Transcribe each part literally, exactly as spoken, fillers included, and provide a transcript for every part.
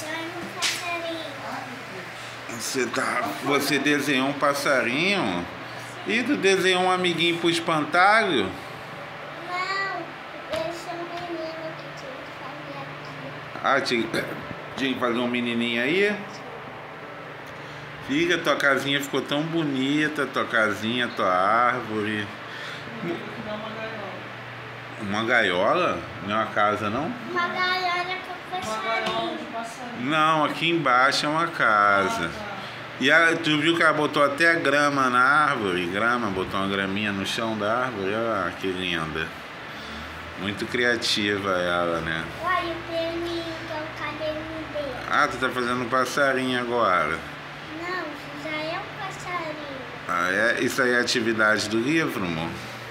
um passarinho. Você, tá, você desenhou um passarinho? E tu desenhou um amiguinho pro espantalho? Não, esse é um menino que tinha que fazer aqui. Ah, tinha, tinha que fazer um menininho aí? Fica, tua casinha ficou tão bonita, tua casinha, tua árvore. Uma gaiola? Não é uma casa, não? Uma gaiola com passarinho. Não, aqui embaixo é uma casa. E a, tu viu que ela botou até grama na árvore? Grama, botou uma graminha no chão da árvore. Olha que linda. Muito criativa ela, né? Olha o pelinho, que é o cabelinho dele. Ah, tu tá fazendo um passarinho agora. Não, isso já é um passarinho. Ah, é? Isso aí é atividade do livro, amor?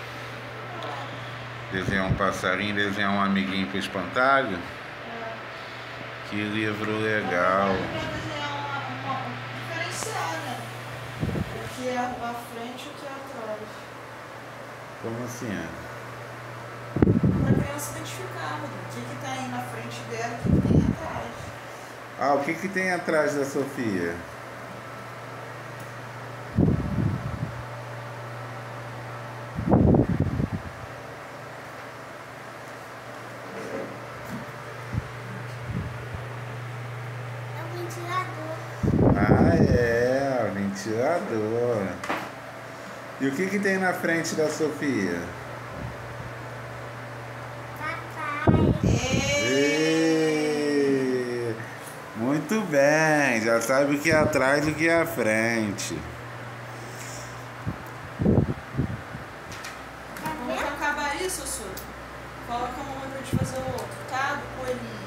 Desenhar um passarinho, desenhar um amiguinho pro espantalho? Que livro legal. Diferenciar, né? O que é à frente e o que é atrás. Como assim? É? Para a criança identificar, né? O que que tá aí na frente dela e o que que tem atrás. Ah, o que que tem atrás da Sofia? É um ventilador. Ah, é, o ventilador. E o que que tem na frente da Sofia? Papai. Ê, muito bem, já sabe o que é atrás e o que é à frente. Vamos acabar isso, Sussu? Fala com a mamãe pra gente fazer o outro, tá? Do coelhinho.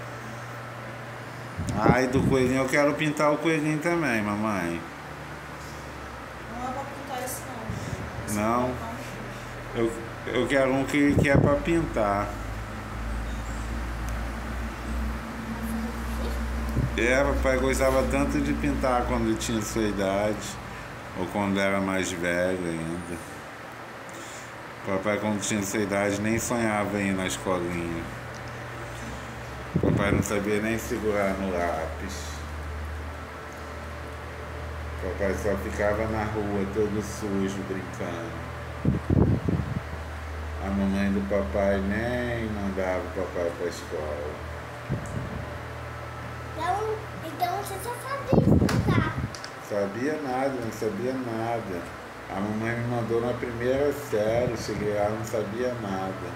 Ai, do coelhinho, eu quero pintar o coelhinho também, mamãe. Não é pra pintar esse não. Esse Não. é pra colocar um X. Eu, eu quero um que, que é pra pintar. É, papai gostava tanto de pintar quando ele tinha sua idade, ou quando era mais velho ainda. Papai, quando tinha sua idade, nem sonhava em ir na escolinha. Papai não sabia nem segurar no lápis. Papai só ficava na rua, todo sujo, brincando. A mamãe do papai nem mandava o papai para a escola. Então, então você só sabia explicar. Sabia nada, não sabia nada. A mamãe me mandou na primeira série, cheguei lá, não sabia nada.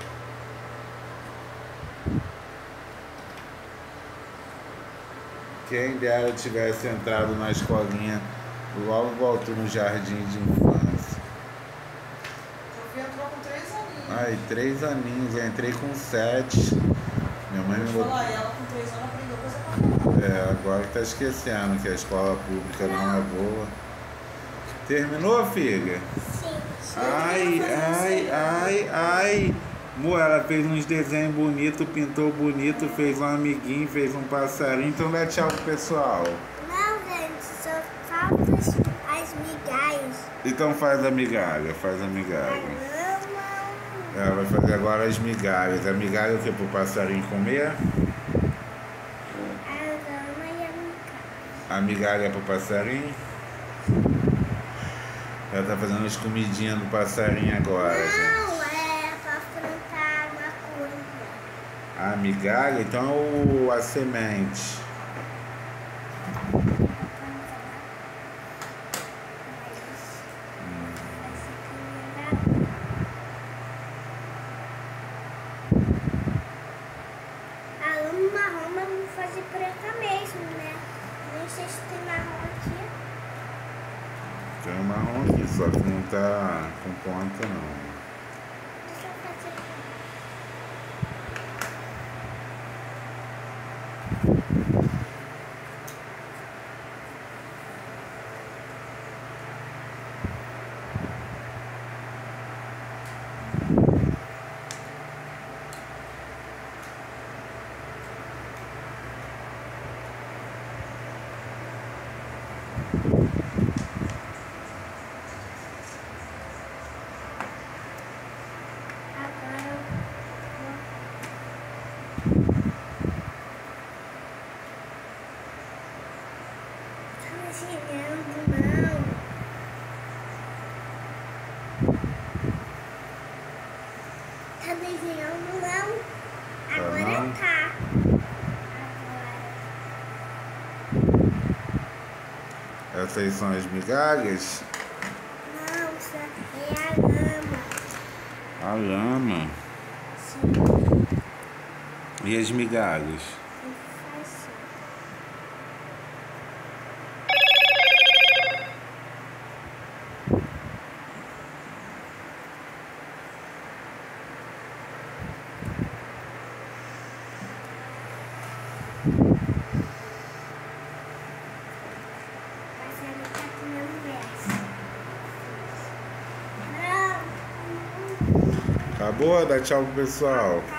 Quem dera tivesse entrado na escolinha, logo voltou no jardim de infância. Sofia entrou com três aninhos. Ai, três aninhos, eu entrei com sete. Minha mãe me Vou botou. falar, ela com três anos aprendeu coisa pra caramba. É, agora que tá esquecendo que a escola pública não é boa. Terminou, filha? Sim. Ai, ai, ai, ai. Mo, ela fez uns desenhos bonitos, pintou bonito, fez um amiguinho, fez um passarinho. Então dá tchau pro pessoal. Não, gente, só falta as, as migalhas. Então faz a migalha, faz a A migalha. grama, Ela vai fazer agora as migalhas. A migalha é o que? Pro passarinho comer? a grama e a migalha. A migalha é pro passarinho? Ela tá fazendo as comidinhas do passarinho agora, gente. Não, é pra plantar uma coisa. A migalha, então é o, a semente. A lama marrom, mas vamos fazer preta mesmo, né? Nem sei se tem marrom aqui. Tem um marrom aqui, só que não tá com ponta não. Deixa eu fazer aqui. Agora eu vou Essas são as migalhas? Não, isso é a lama. A lama. Sim. E as migalhas? Faz assim. Mas ele tá comendo essa. Não. Acabou? Dá tchau pro pessoal.